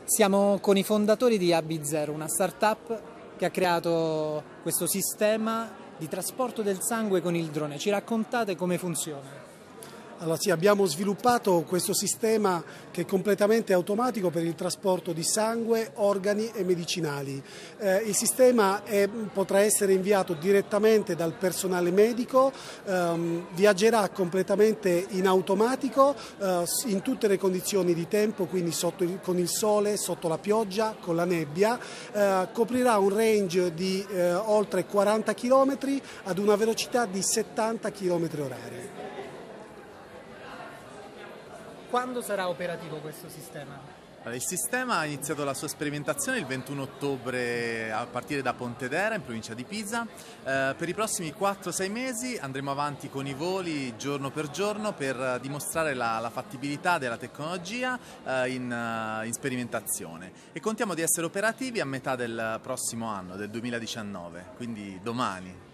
Siamo con i fondatori di AB0, una startup che ha creato questo sistema di trasporto del sangue con il drone. Ci raccontate come funziona? Allora sì, abbiamo sviluppato questo sistema che è completamente automatico per il trasporto di sangue, organi e medicinali. Il sistema potrà essere inviato direttamente dal personale medico, viaggerà completamente in automatico in tutte le condizioni di tempo, quindi con il sole, sotto la pioggia, con la nebbia, coprirà un range di oltre 40 km ad una velocità di 70 km/h. Quando sarà operativo questo sistema? Il sistema ha iniziato la sua sperimentazione il 21 ottobre a partire da Pontedera, in provincia di Pisa. Per i prossimi 4-6 mesi andremo avanti con i voli giorno per giorno per dimostrare la fattibilità della tecnologia in sperimentazione, e contiamo di essere operativi a metà del prossimo anno, del 2019, quindi domani.